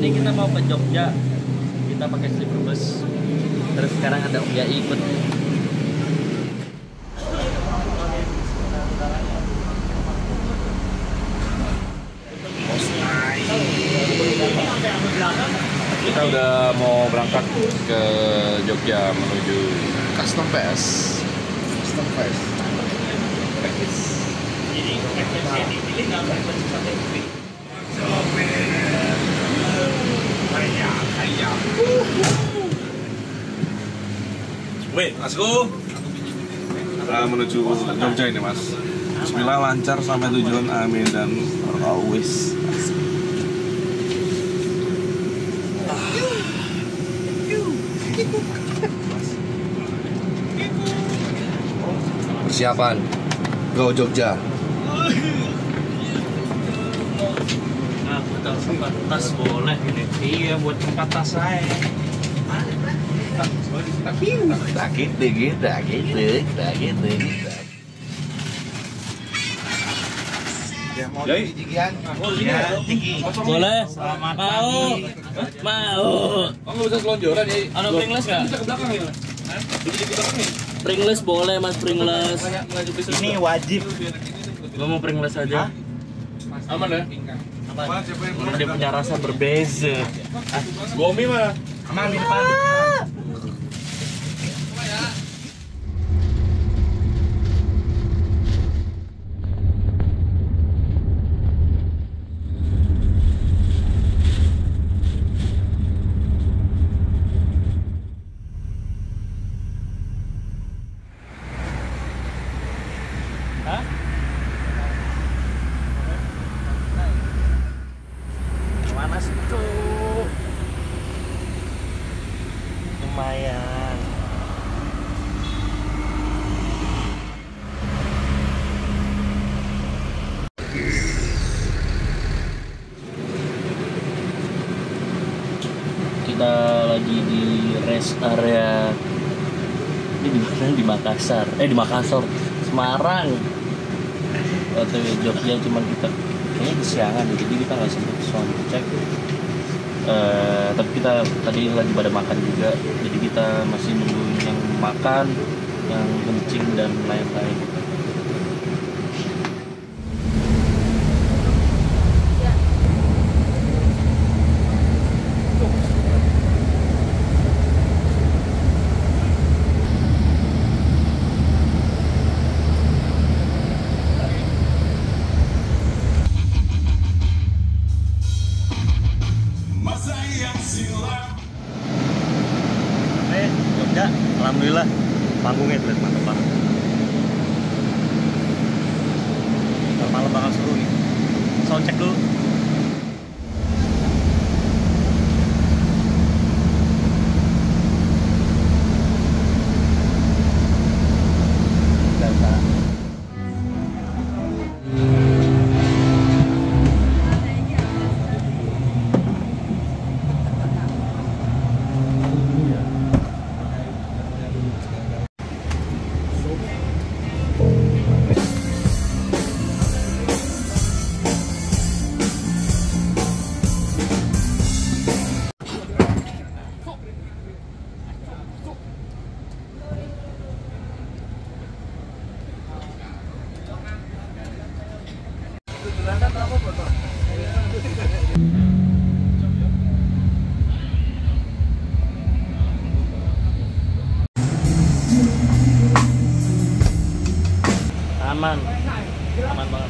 Tadi kita mau ke Jogja, kita pakai sleeper bus. Terus sekarang ada Om Yai ikut. Kita udah mau berangkat ke Jogja menuju Custom Fest. Custom Fest. Wait, let's go. Menuju Jogja ini, Mas. Bismillah, lancar sampai tujuan, amin, dan always. Persiapan Go Jogja. Nah, buat tempat tas boleh ini. Iya, buat tempat tas saya. Gitu. Ya, mau tinggian? Boleh. Mau. Oh, nggak bisa selonjoran ya? Ada Pringles nggak? Bisa ke belakang ya? Di belakang nih. Pringles boleh, Mas, Pringles. Ini wajib. Gua mau Pringles aja. Aman ya? Apa? Dia punya rasa berbeza. Gomi mana? Aman di depan. Panas tuh. Lumayan. Kita lagi di rest area. Ini di mana? Di Makassar. Di Makassar. Semarang. Waktu Jogja cuman kita kayaknya kesiangan, jadi kita nggak sempet sound check. Tapi kita tadi lagi pada makan juga, jadi kita masih nunggu yang makan, yang kencing dan lain-lain. Jogja, alhamdulillah panggungnya terlihat mantap banget. Malam bakal seru nih. Soundcheck dulu. Aman, aman banget.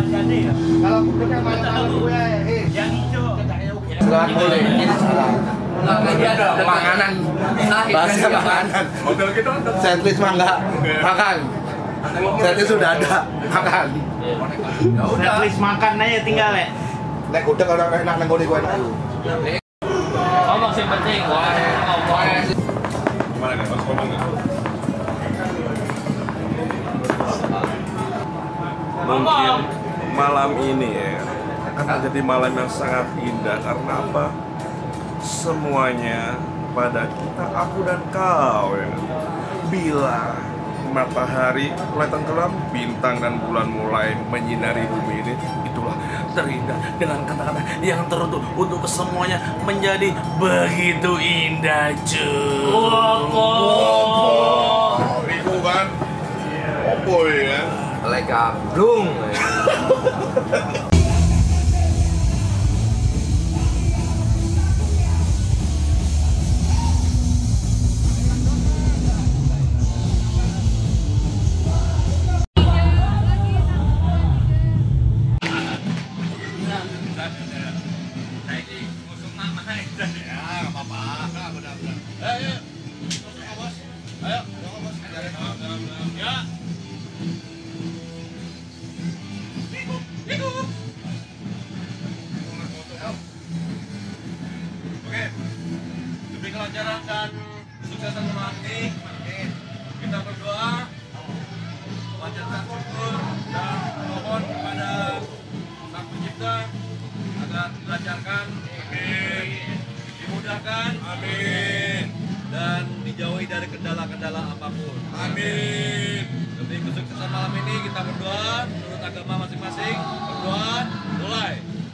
Kalau gudeg yang malam-malam gue, Yang hijau. nggak boleh. Ini salah. Makanan. Bahasa makanan. Hotel kita Setlist mah nggak makan. Setlist sudah ada makan. Setlist makan aja tinggal ya. Nek gudeg orang enak neng gudeg gue enak. Ngomong sih penting. Ngomong. gimana nih mas ngomong nggak? Mungkin malam ini ya akan menjadi malam yang sangat indah karena apa? Semuanya pada kita, aku dan kau ya. Bila matahari mulai tenggelam, bintang dan bulan mulai menyinari bumi ini, itulah terindah dengan kata-kata yang teruntuk untuk kesemuanya menjadi begitu indah cuy. Itu kan opo ya. Lega blung. Oke, demi kelancaran dan suksesan nanti, kita berdoa, panjatkan syukur dan mohon kepada Sang Pencipta agar dilancarkan, amin, dimudahkan, amin, dan dijauhi dari kendala-kendala apapun, amin. Demi kesuksesan malam ini kita berdoa menurut agama masing-masing. Berdoa, mulai.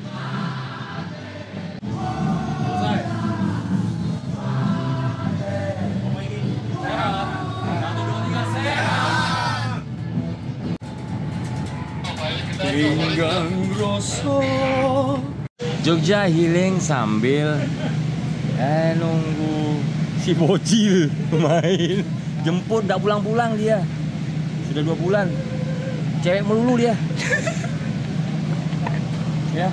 Pinggang rasa Jogja healing sambil nunggu si bocil main. Jemput gak pulang-pulang dia. Sudah 2 bulan. Cewek melulu dia. Ya.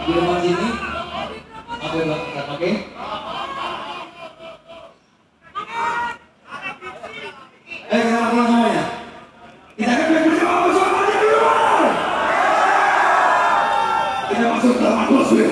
di depan sini. Oke. Kita pulang semuanya. Kita akan bersama di luar. Kita masuk dalam atmosfer.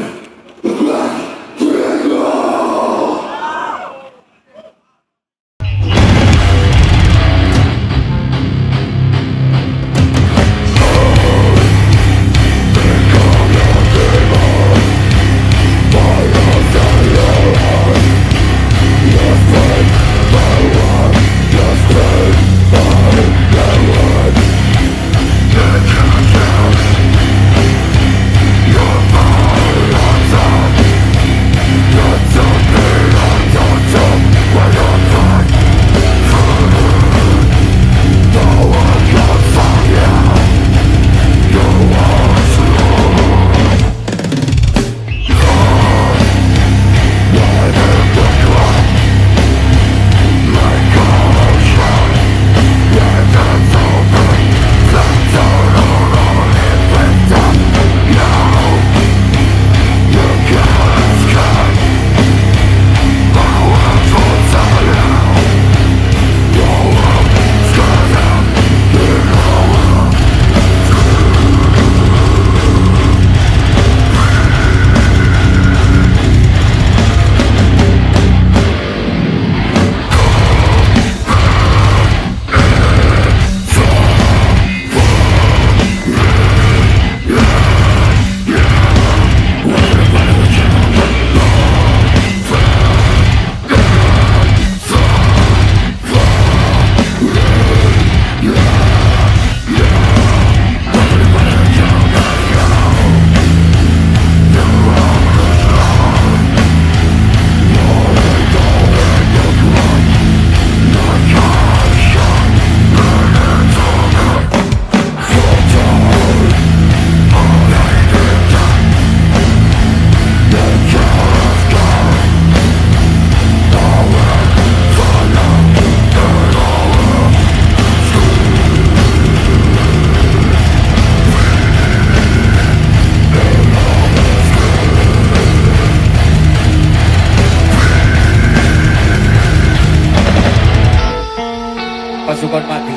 Pasukan mati,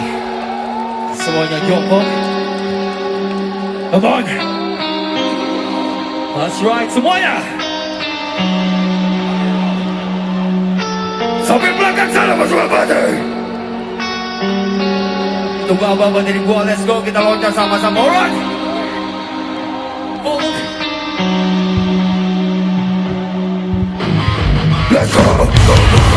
semuanya jongkok. Come on, that's right semuanya. Sampai belakang sana pasukan mati. Tunggu apa dari gua, let's go, kita loncat sama-sama, alright. Let's go.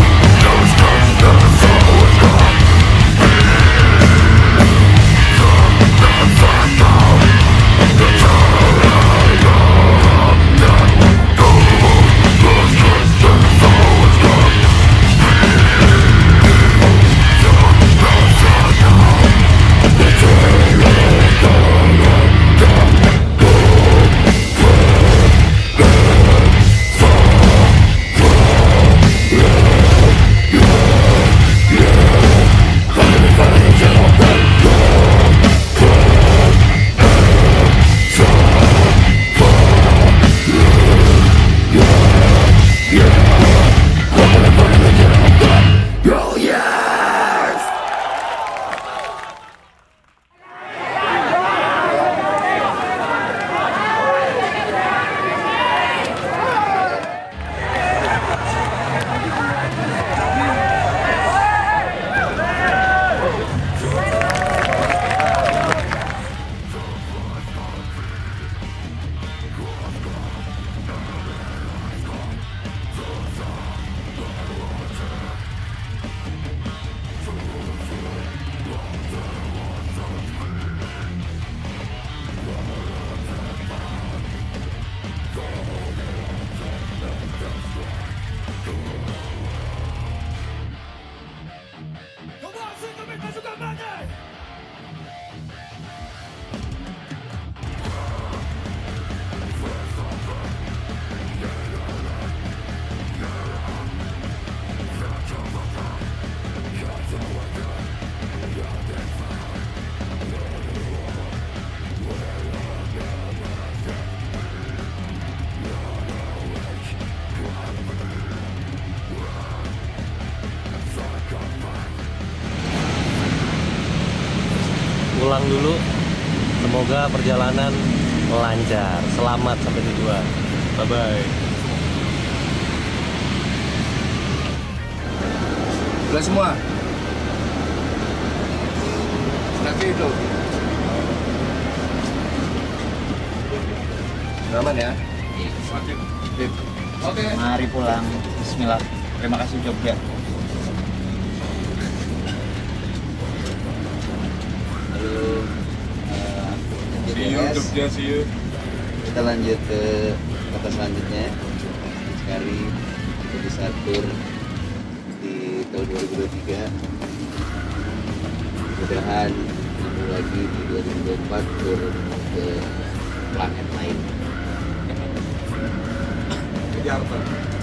pulang dulu. Semoga perjalanan lancar, selamat sampai tujuan. Bye bye. Udah semua. Nanti itu. Aman ya? Sip. Oke. Mari pulang. Bismillah. Terima kasih Jogja. Halo. See you, Jogja, see you. Kita lanjut ke kota selanjutnya. Sekali kita bisa tur di tahun 2023. Mudah-mudahan ketemu lagi di 2024 tur ke planet lain. Jakarta.